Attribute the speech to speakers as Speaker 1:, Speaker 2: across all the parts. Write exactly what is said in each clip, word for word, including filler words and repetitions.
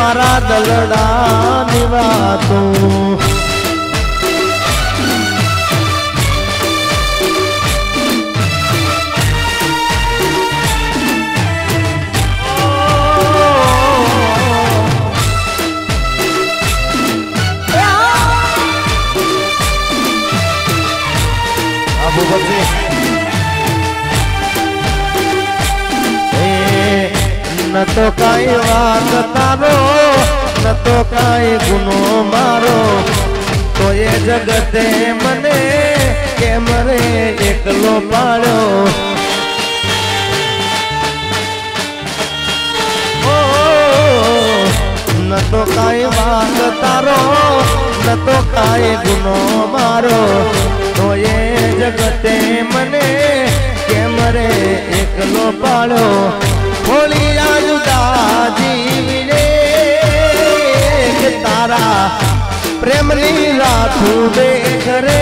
Speaker 1: मारा दलड़ा निवातो न तो काई वात तारो न तो काई गुनो मारो तो ये जगते मने के मरे एकलो पाड़ो ओ न तो काई वात तारो न तो काई गुनो मारो तो ये जगते मने के मरे एकलो पाड़ो बोलिया जुदा जीवने तारा प्रेम लीला तू देख रे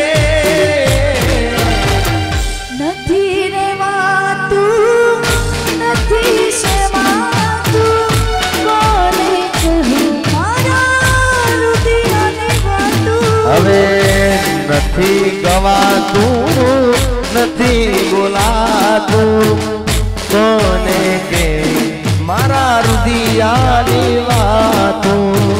Speaker 2: नथी रेवा तू नथी सेवा तू कोने कहूं मारा रुदिया ने वातू
Speaker 1: हवे नथी गवा तू नथी बोला तू कोने के मारा रुदिया वातू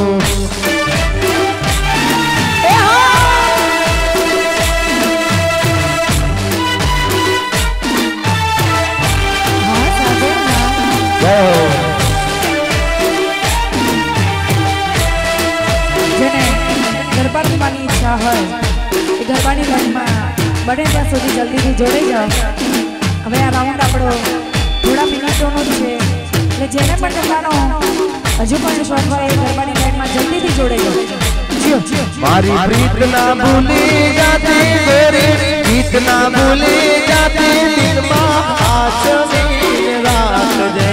Speaker 2: जेने गरबा रमવાની ઈચ્છા હોય એ ગરબાની લાઈનમાં બને ત્યાં સુધી જલ્દીથી જોડાઈ જાઓ। હવે આ રાઉન્ડ આપણો थोड़ा मिनिटों छे એટલે જેને પણ તમારો હજુ પણ શોખ હોય એ ગરબાની લાઈનમાં જલ્દીથી જોડે જો
Speaker 1: મારી પ્રીત ના ભૂલી જાતી તેરી પ્રીત ના ભૂલી જાતી દિલમાં આછમી રાખજે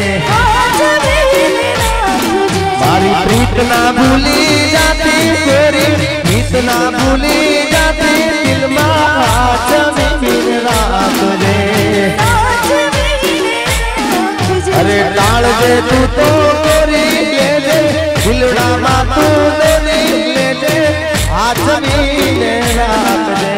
Speaker 1: મારી પ્રીત ના ભૂલી જાતી તેરી પ્રીત ના ભૂલી જાતી દિલમાં આછમી રાખજે अरे डाल दे तू तो गोरी ले दे दिलड़ा मा तू ले ले दे हाथ में राख दे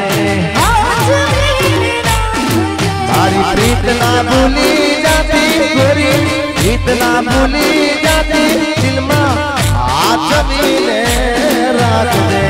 Speaker 1: मारी प्रीत ना भूली जाती गोरी प्रीत ना भूली जाती दिल में हाथ में राख दे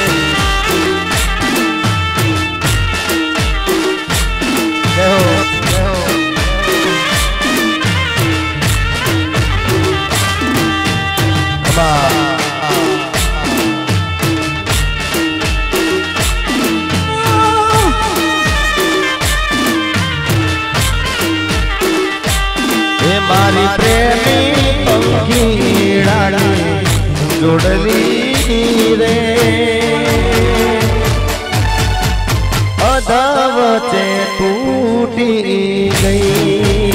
Speaker 1: मारी प्रेमी पंखीड़ाड़ी जोड़ली रे अधवचे टूटी गई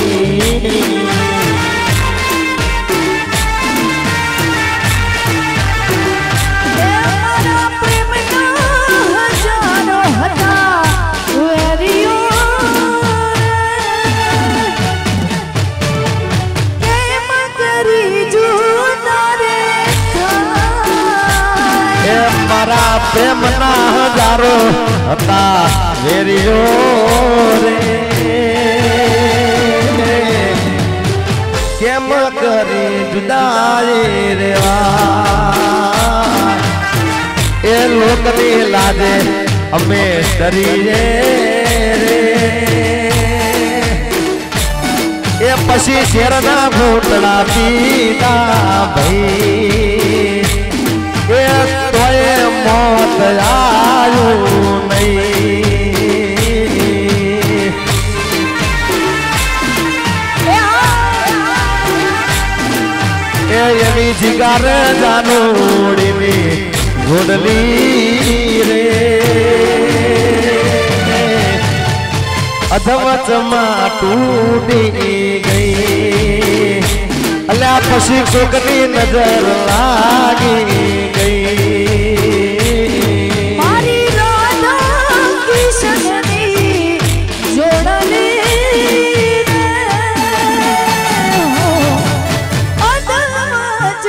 Speaker 1: प्रेम ना हजारो हता वेरियो रे केम करी जुदाई रे ए लोकनी लाजे हमें डरीए रे ए पसी शेरना घोटड़ा पीता भाई ए तोए मौत आयो नहीं ए यमी जिगर जानोड़ी में घोड़ली रे अधवच मां टूटी गई अल्लाह पसी कोकनी नजर लागी गई
Speaker 2: मारी राधा किशनी जोड़ली रे अधवच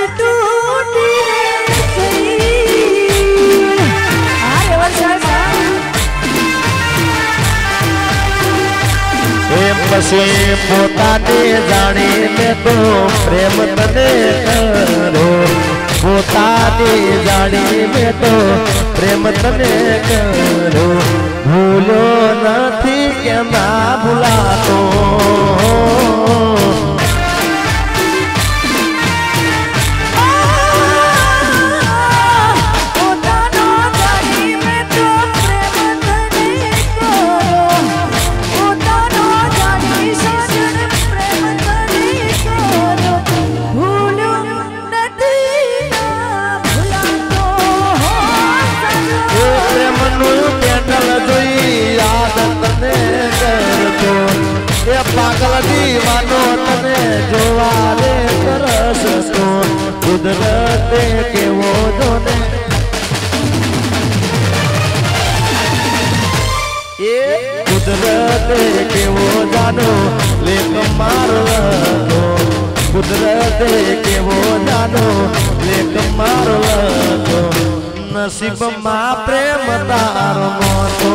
Speaker 1: પછી પોતાને જાણીને તો પ્રેમ તને કરો પોતાને જાણીને તો પ્રેમ તને કરો ભૂલ્યો નથી કે ના ભૂલાતો पागल दीवानो तने जोवाले तरस तो कुदरत के वो दोने ये कुदरत के वो जानो लेक मारो तो कुदरत के वो जानो लेक मारो तो नसीब मा प्रेम तारो मोतो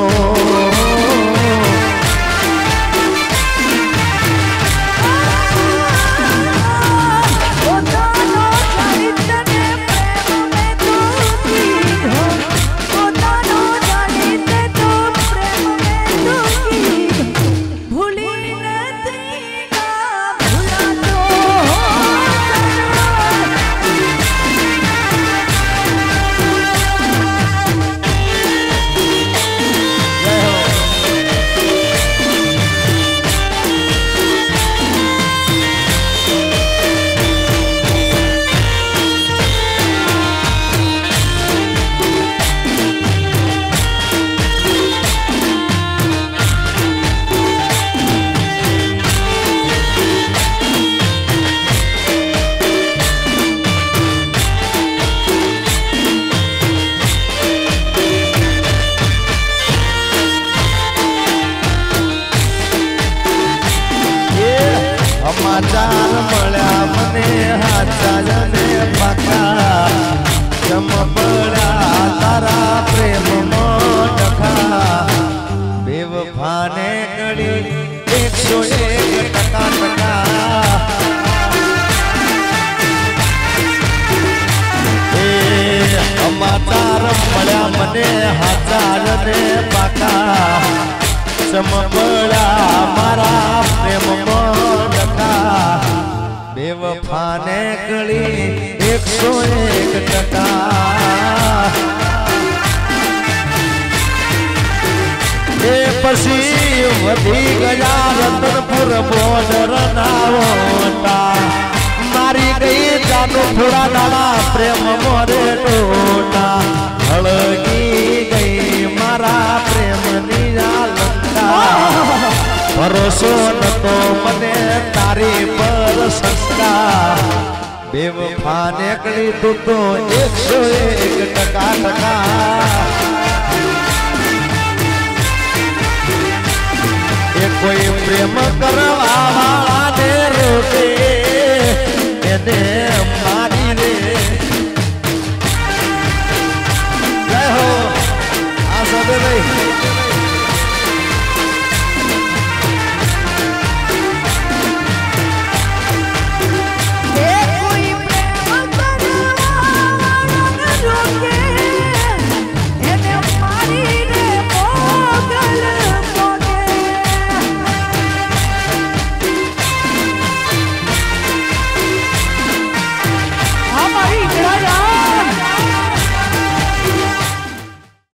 Speaker 1: समाचार मळ्या मने हाचा जने पाका जम पड़ा तारा प्रेम मोटका बेवफाने कड़ी एक सौ एक टका टका समाचार मळ्या मने हाचा जने पाका जम पड़ा मारा प्रेम मोटका बेवफाने कड़ी एक सौ एक टका ए पसी वधी गया रतनपुर बोर्डर नावोटा मारी गई जानो थोड़ा डाला प्रेम मोरे टोटा हड़गी गई मारा प्रेम निरालंका भरोसो न तो मने तारी पर संस्कार बेवफाने कड़ी तू तो एक सौ एक टका टका ए कोई प्रेम करवा